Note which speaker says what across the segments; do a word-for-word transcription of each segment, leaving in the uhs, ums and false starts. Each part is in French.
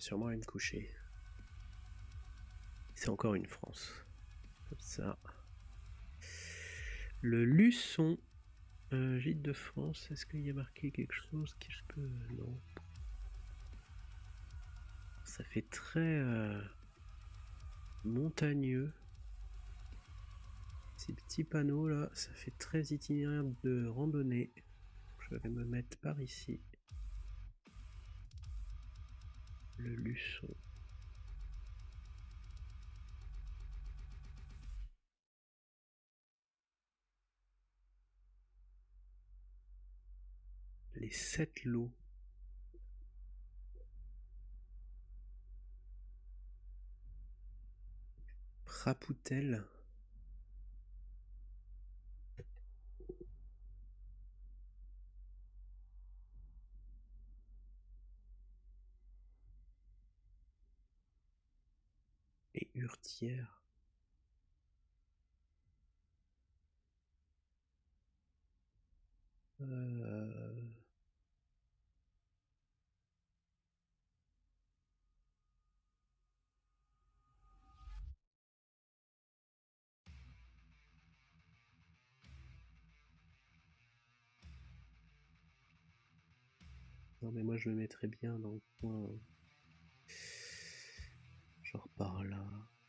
Speaker 1: sûrement aller me coucher. C'est encore une France. Comme ça. Le Luçon. Euh, Gîte de France. Est-ce qu'il y a marqué quelque chose que je peux... Non. Ça fait très euh, montagneux. Ces petits panneaux là, ça fait très itinéraire de randonnée. Je vais me mettre par ici. Le Luçon. Les sept lots. Prapoutel. Et Hurtière. Euh... Non mais moi je me mettrais bien dans le coin. Genre par là.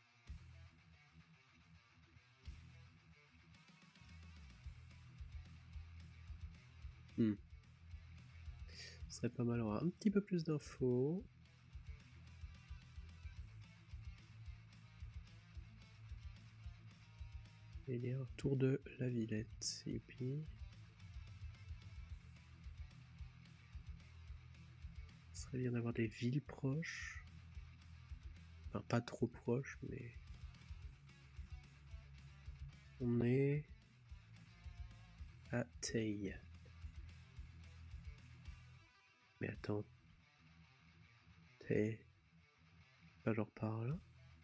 Speaker 1: Hmm. Ce serait pas mal d'avoir un petit peu plus d'infos. Et il y a un tour de la Villette. Youpi. Ce serait bien d'avoir des villes proches. Enfin, pas trop proches, mais... On est... à Teille. Mais attends. Teille... Pas genre par là.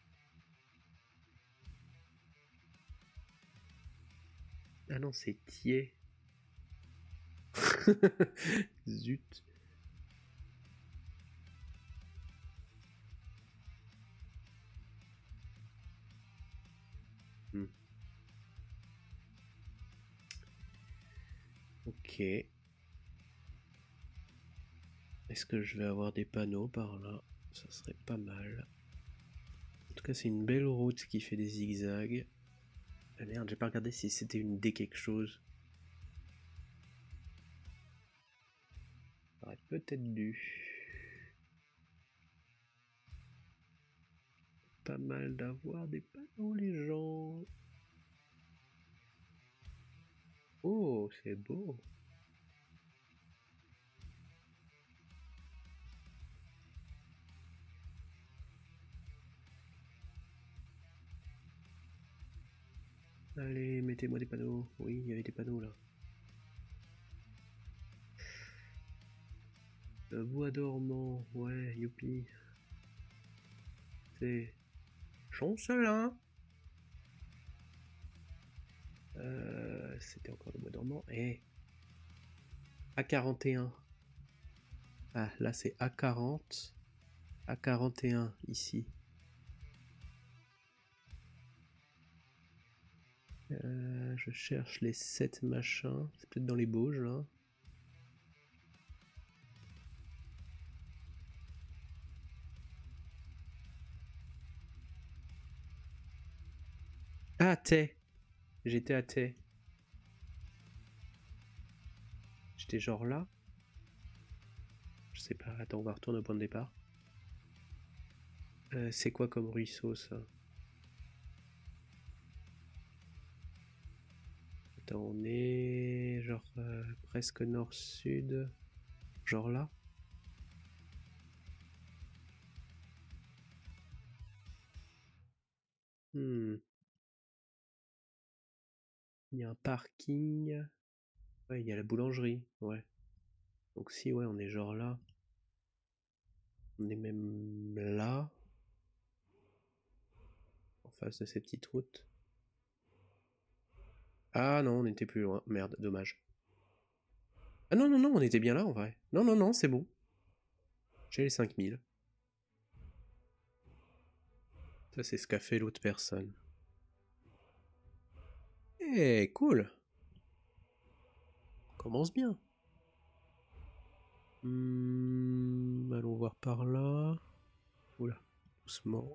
Speaker 1: Ah non, c'est Thiers. Zut. Hmm. Ok. Est-ce que je vais avoir des panneaux par là? Ça serait pas mal. En tout cas, c'est une belle route qui fait des zigzags. Ah merde, j'ai pas regardé si c'était une D quelque chose. J'aurais peut-être dû. Pas mal d'avoir des panneaux, les gens. Oh, c'est beau. Allez, mettez-moi des panneaux. Oui, il y avait des panneaux là. Le bois dormant, ouais, youpi. C'est Chancelin. Euh, C'était encore le bois dormant. Et A quarante et un. Ah, là c'est A quarante. A quarante et un ici. Euh, je cherche les sept machins. C'est peut-être dans les Bauges là. Ah, Tay. J'étais à Tay. J'étais genre là. Je sais pas. Attends, on va retourner au point de départ. Euh, c'est quoi comme ruisseau ça? Attends, on est genre euh, presque nord-sud. Genre là. Hmm. Il y a un parking. Ouais, il y a la boulangerie. Ouais. Donc si, ouais, on est genre là. On est même là. En face de ces petites routes. Ah non, on était plus loin. Merde, dommage. Ah non, non, non, on était bien là en vrai. Non, non, non, c'est bon. J'ai les cinq mille. Ça, c'est ce qu'a fait l'autre personne. Eh, cool. On commence bien. Hmm, allons voir par là. Oula, doucement.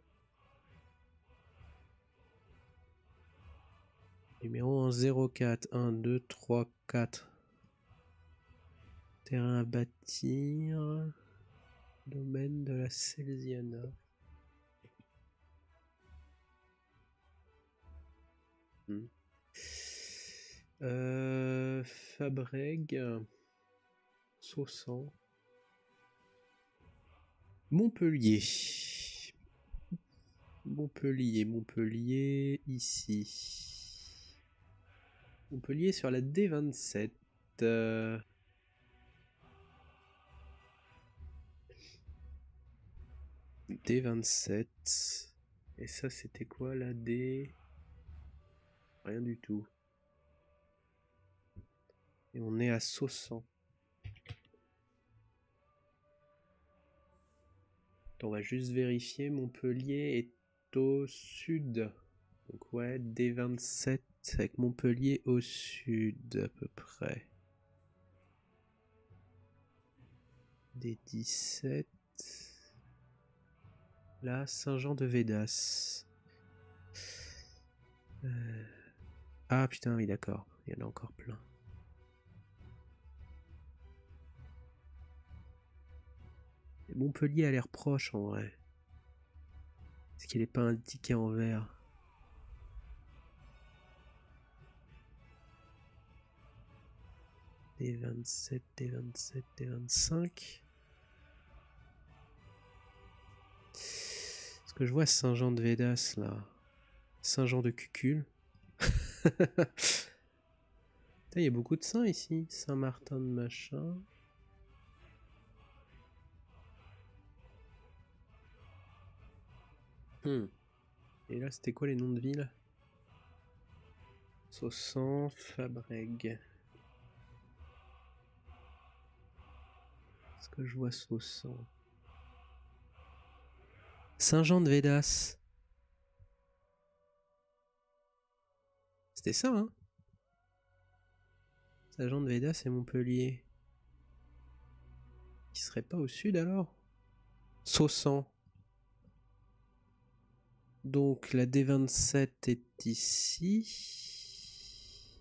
Speaker 1: Numéro un zéro quatre, un, deux, trois, quatre. Terrain à bâtir. Domaine de la Selziana. Hmm. Euh, Fabreg. Saussan. Montpellier. Montpellier, Montpellier, ici. Montpellier sur la D vingt-sept. Euh... D vingt-sept. Et ça, c'était quoi la D? Rien du tout. Et on est à Saussan. On va juste vérifier. Montpellier est au sud. Donc ouais, D vingt-sept avec Montpellier au sud à peu près. D dix-sept. Là, Saint-Jean-de-Védas. Euh... Ah putain, oui d'accord, il y en a encore plein. Montpellier a l'air proche en vrai. Est-ce qu'il n'est pas indiqué en vert? D vingt-sept, D vingt-sept, D vingt-cinq. Est-ce que je vois Saint-Jean-de-Védas là? Saint-Jean-de-Cucul. Il y a beaucoup de saints ici. Saint-Martin de machin. Hmm. Et là, c'était quoi les noms de villes? Saussan, Fabreg. Est-ce que je vois Saussan? Saint-Jean-de-Védas. C'était ça, hein? Saint-Jean-de-Védas et Montpellier. Qui serait pas au sud alors? Saussan. Donc la D vingt-sept est ici.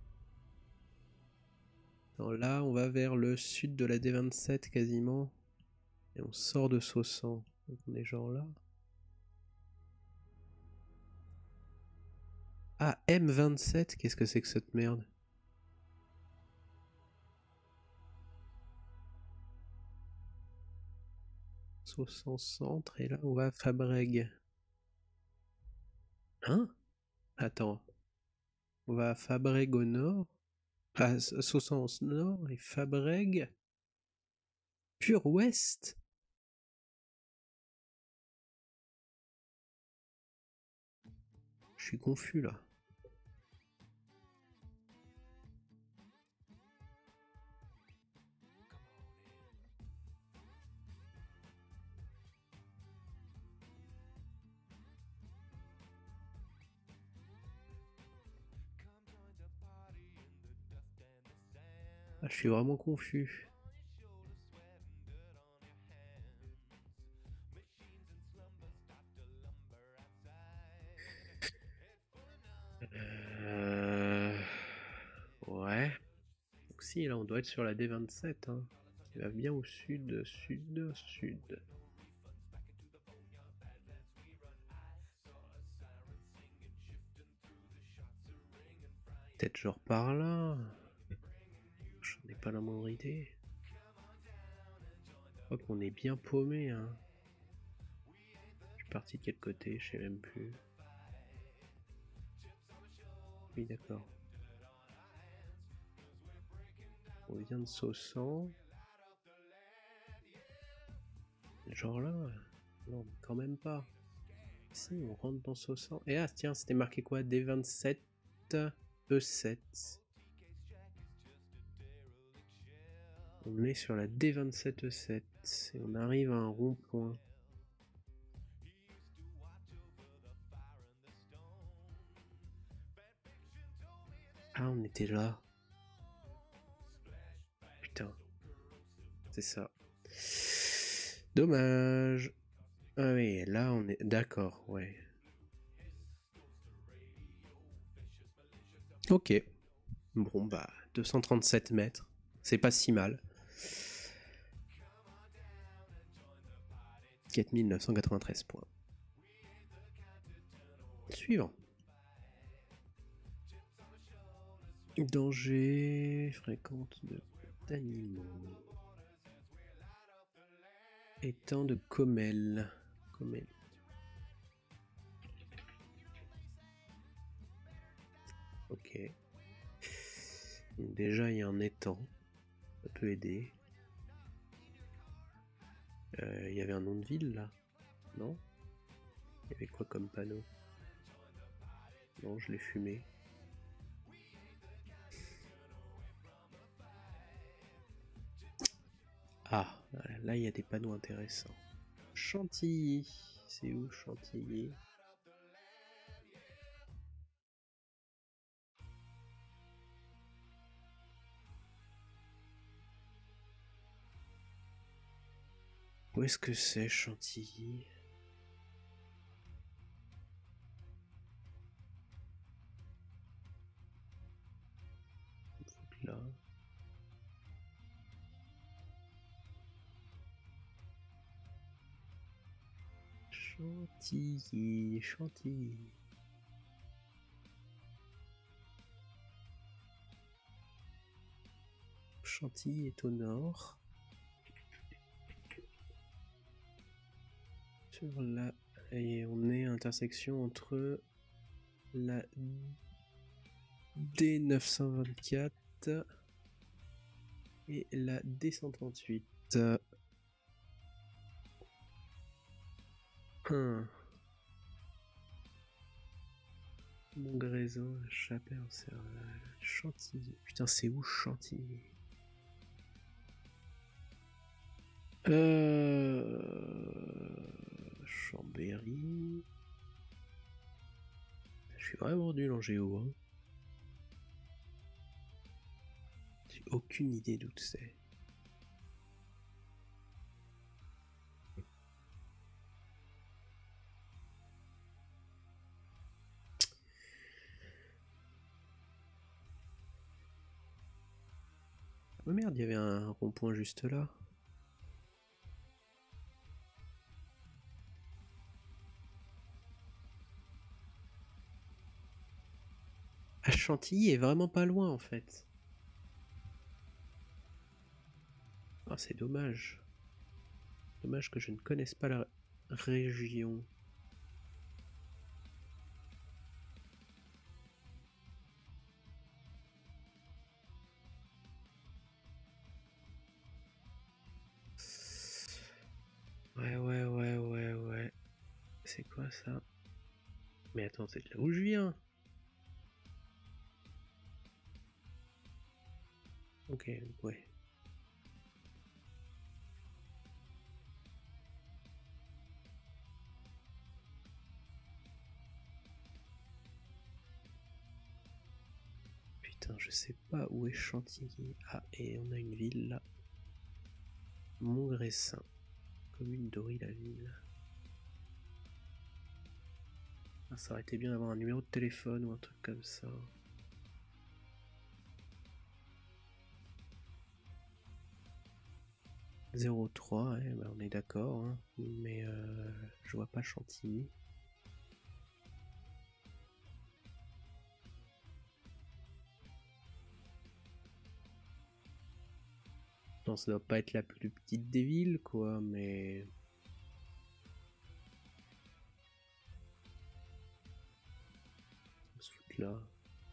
Speaker 1: Alors là, on va vers le sud de la D vingt-sept quasiment. Et on sort de Saussan. Donc on est genre là. Ah, M vingt-sept, qu'est-ce que c'est que cette merde? Saussan centre, et là on va à Fabreg. Hein? Attends. On va à Fabreg au nord. Ah, Saussan au nord et Fabreg. Pur ouest? Je suis confus là. Ah, je suis vraiment confus. Euh... Ouais. Donc si, là on doit être sur la D vingt-sept. Hein, qui va bien au sud, sud, sud. Peut-être genre par là. J'en ai pas la moindre idée. Je crois qu'on est bien paumé. Hein. Je suis parti de quel côté? Je sais même plus. Oui, d'accord. On vient de Saussan. Genre là. Non, quand même pas. Si, on rentre dans Saussan. Et ah, tiens, c'était marqué quoi? D vingt-sept E sept. On est sur la D vingt-sept E sept. Et on arrive à un rond-point. Ah, on était là. Putain. C'est ça. Dommage. Ah oui, là on est... D'accord, ouais. Ok. Bon, bah, deux cent trente-sept mètres. C'est pas si mal. quatre mille neuf cent quatre-vingt-treize points. Suivant. Danger fréquente d'animaux. Étang de Comel. Comel. Ok. Donc déjà, il y a un étang. Ça peut aider. Il euh, y avait un nom de ville là? Non? Il y avait quoi comme panneau? Non, je l'ai fumé. Ah, là il y a des panneaux intéressants. Chantilly. C'est où Chantilly? Où est-ce que c'est Chantilly? Là. Chantilly, Chantilly. Chantilly est au nord. Sur la... Et on est à l'intersection entre la D neuf cent vingt-quatre et la D cent trente-huit. Hum. Montgraisin, Chapelle, Chantilly. Putain, c'est où Chantilly? Euh... Chambéry. Je suis vraiment nul en géo. Hein. J'ai aucune idée d'où c'est. Oh merde, il y avait un rond-point juste là. Ah, Chantilly est vraiment pas loin en fait. Ah, c'est dommage. Dommage que je ne connaisse pas la région. Ouais, ouais, ouais, ouais, ouais. C'est quoi ça? Mais attends, c'est de là où je viens. Ok, ouais. Putain, je sais pas où est Chantilly. Ah, et on a une ville là. Montgressin. Commune d'Ory-la-Ville. Ah, ça aurait été bien d'avoir un numéro de téléphone ou un truc comme ça. zéro trois, ouais, bah on est d'accord, hein. Mais euh, je vois pas Chantilly. Non, ça doit pas être la plus petite des villes, quoi, mais... Ce truc là.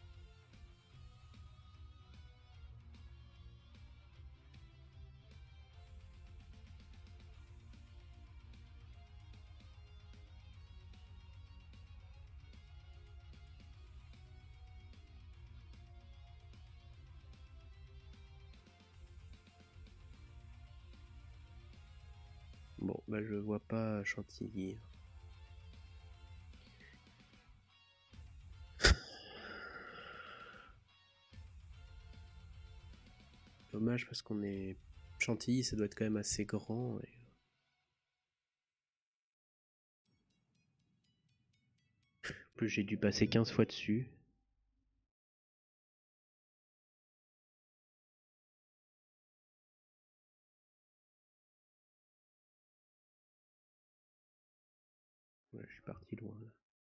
Speaker 1: Bon, bah je vois pas Chantilly. Dommage parce qu'on est... Chantilly, ça doit être quand même assez grand. Et... En plus, j'ai dû passer quinze fois dessus. Ouais, je suis parti loin là.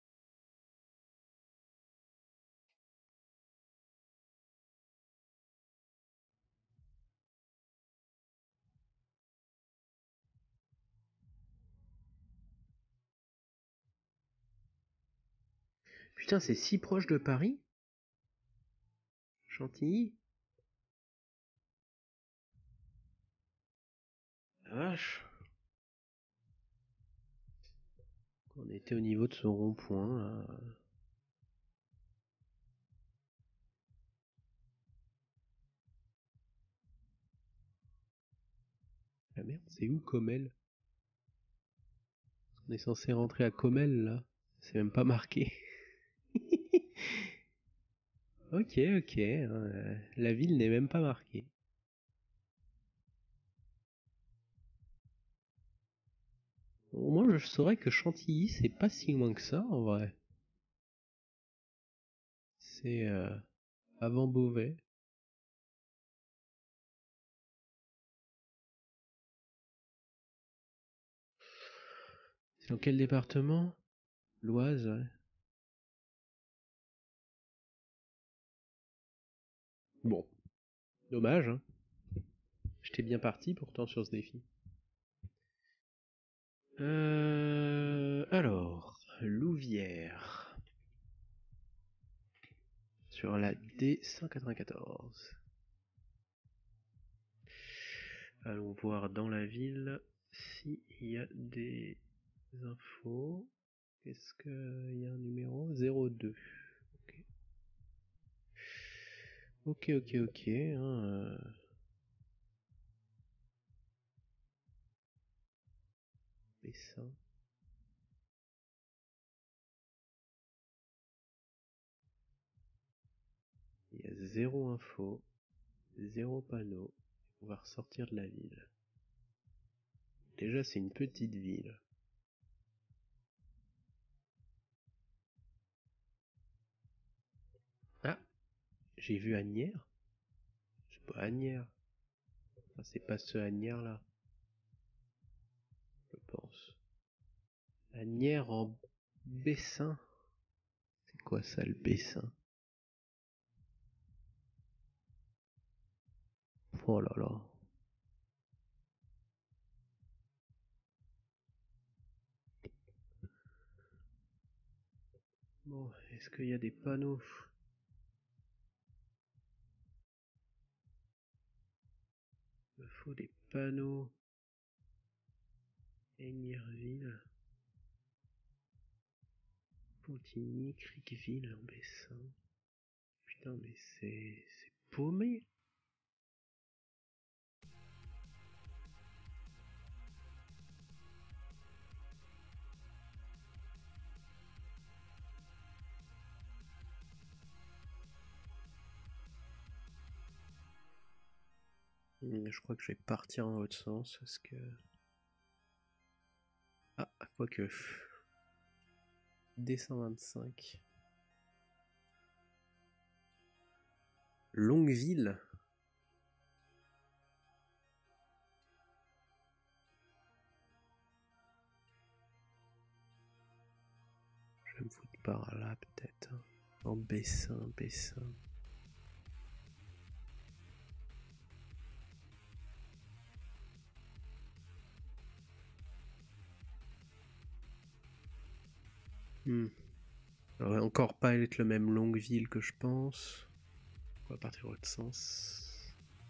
Speaker 1: Putain, c'est si proche de Paris? Chantilly? La vache. On était au niveau de ce rond-point là. La merde, c'est où Comel? On est censé rentrer à Comel là. C'est même pas marqué. Ok, ok. euh, la ville n'est même pas marquée. Au moins, je saurais que Chantilly, c'est pas si loin que ça en vrai. C'est euh, avant Beauvais. C'est dans quel département? L'Oise, ouais. Bon, dommage, hein. J'étais bien parti pourtant sur ce défi. Euh, alors, Louvière. Sur la D cent quatre-vingt-quatorze. Allons voir dans la ville s'il y a des infos. Est-ce qu'il y a un numéro? zéro deux. Ok, ok, ok. ok hein, euh... Bessin. Il y a zéro info, zéro panneau. On va ressortir de la ville. Déjà, c'est une petite ville. Ah, j'ai vu Agnières. C'est pas Agnières. Enfin, c'est pas ce Agnières là. Je pense. Agnières en Bessin. C'est quoi ça le Bessin? Oh là là. Bon, est-ce qu'il y a des panneaux? Il me faut des panneaux. Aignierville. Pontigny, Criqueville, en Bessin. Putain, mais c'est... c'est paumé. Je crois que je vais partir dans l'autre sens parce que... Ah, quoique... D cent vingt-cinq. Longueville. Je vais me foutre par là peut-être. En Bessin, Bessin. Hmm. Ça va encore pas être le même Longueville que je pense. On va partir dans l'autre sens.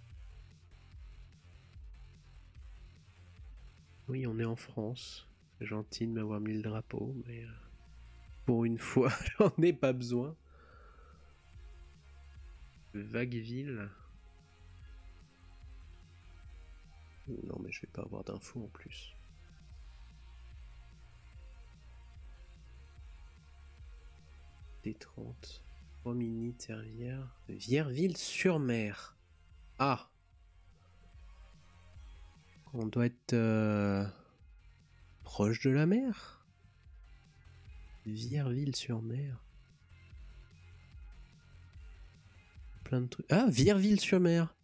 Speaker 1: Oui, on est en France. C'est gentil de m'avoir mis le drapeau, mais euh, pour une fois, j'en ai pas besoin. Vagueville. Non, mais je vais pas avoir d'infos en plus. D trente. Romilly, Tervière. Vierville-sur-Mer. Ah, On doit être euh, proche de la mer. Vierville-sur-Mer. Plein de trucs. Ah, Vierville-sur-Mer.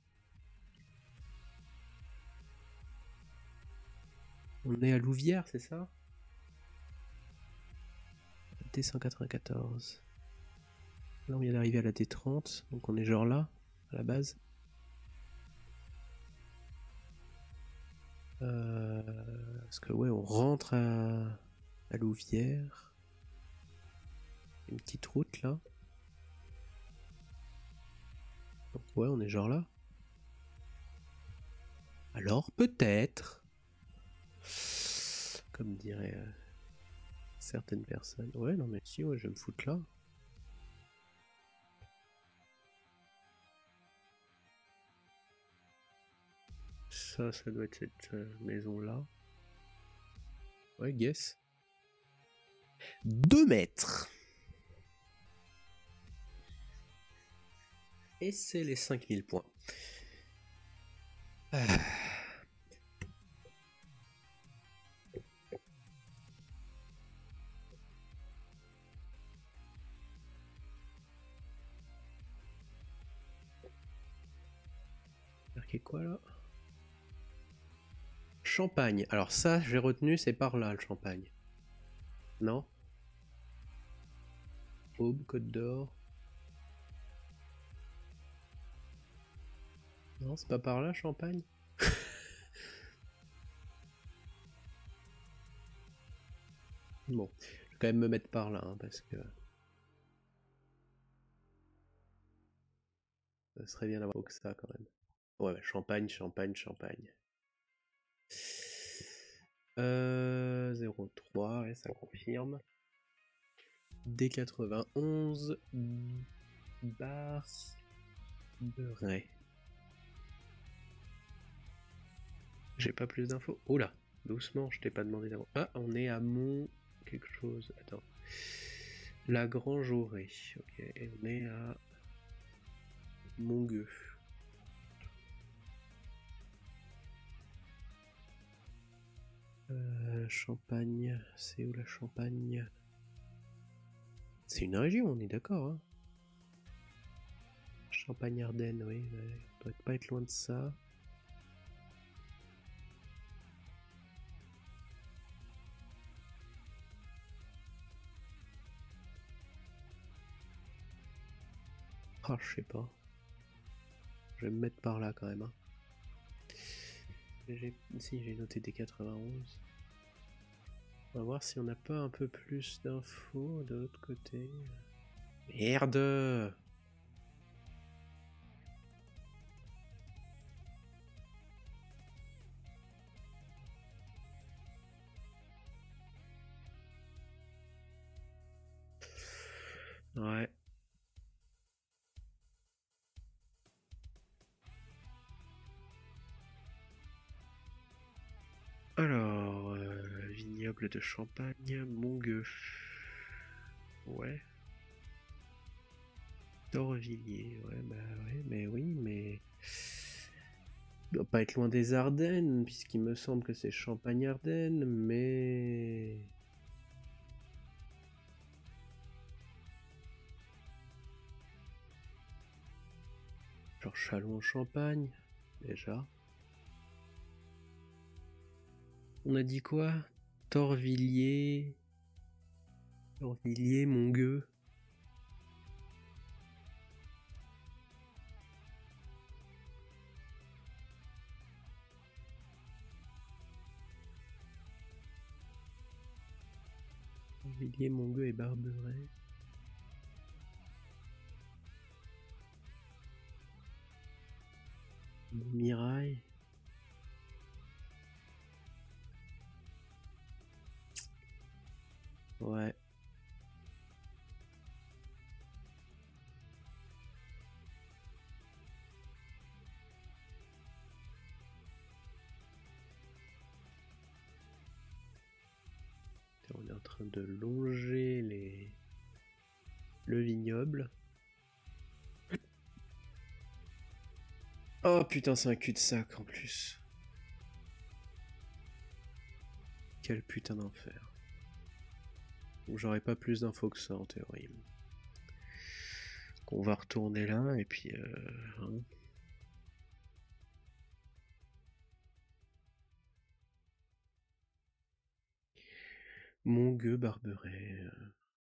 Speaker 1: On est à Louvière, c'est ça? T cent quatre-vingt-quatorze. Là, on vient d'arriver à la T trente, donc on est genre là, à la base. Euh, parce que ouais, on rentre à, à Louvière. Une petite route là. Donc ouais, on est genre là. Alors peut-être, comme diraient euh, certaines personnes. Ouais, non mais si, ouais, je vais me foutre là. Ça, ça doit être cette euh, maison là. Ouais, guess. deux mètres. Et c'est les cinq mille points. Ah. Marqué quoi là? Champagne. Alors ça, j'ai retenu, c'est par là le Champagne. Non? Aube, Côte d'Or. Non, c'est pas par là, Champagne. Bon, je vais quand même me mettre par là, hein, parce que ça serait bien d'avoir que ça quand même. Ouais, bah, Champagne, Champagne, Champagne. Euh, zéro trois, ouais, ça confirme. D quatre-vingt-onze, bar Beret. J'ai pas plus d'infos. Oh là, doucement, je t'ai pas demandé d'avant. Ah, on est à Mont quelque chose. Attends. La Grange-Auré. Ok, et on est à Montgueux. Euh, Champagne, c'est où la Champagne? C'est une région, on est d'accord. Hein, Champagne-Ardenne, oui, ouais, on doit pas être loin de ça. Ah, je sais pas. Je vais me mettre par là quand même. Hein. Si, j'ai noté des quatre-vingt-onze. On va voir si on n'a pas un peu plus d'infos de l'autre côté. Merde! Ouais. Alors, euh, vignoble de Champagne, Montgueux. Ouais. Torvilliers, ouais, bah ouais, mais oui, mais... Il doit pas être loin des Ardennes, puisqu'il me semble que c'est Champagne-Ardenne, mais... Genre Châlons-en-Champagne, déjà. On a dit quoi? Torvilliers... Torvilliers, Montgueux. Torvilliers, Montgueux et Barberet. Mirail. Ouais. On est en train de longer les... le vignoble. Oh putain, c'est un cul-de-sac en plus. Quel putain d'enfer. J'aurais pas plus d'infos que ça en théorie. On va retourner là et puis... Euh, hein. Mon gueux Barberet... Euh...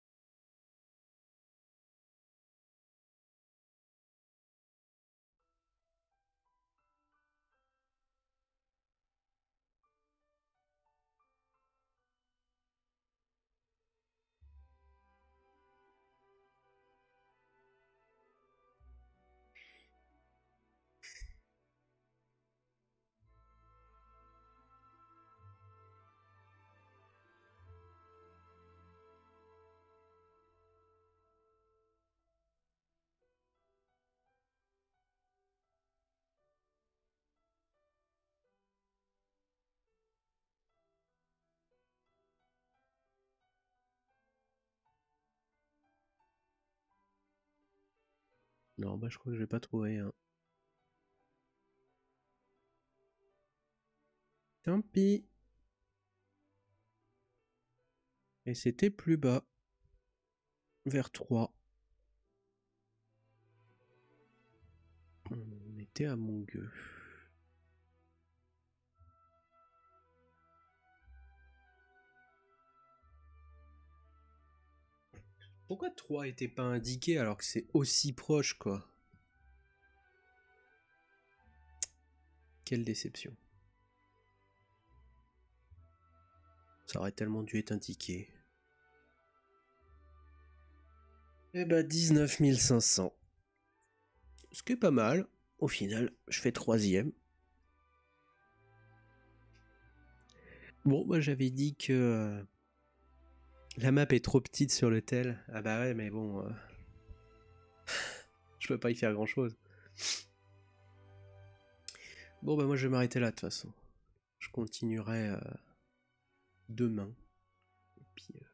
Speaker 1: Non, bah je crois que je vais pas trouver. Hein. Tant pis. Et c'était plus bas. Vers trois. On était à Mongueux. Pourquoi trois était pas indiqué alors que c'est aussi proche, quoi? Quelle déception. Ça aurait tellement dû être indiqué. Eh bah dix-neuf mille cinq cents. Ce qui est pas mal. Au final, je fais troisième. Bon, moi j'avais dit que euh, la map est trop petite sur le tel. Ah bah ouais, mais bon, euh, je peux pas y faire grand chose. Bon bah moi je vais m'arrêter là de toute façon. Je continuerai euh, demain. Et puis, euh,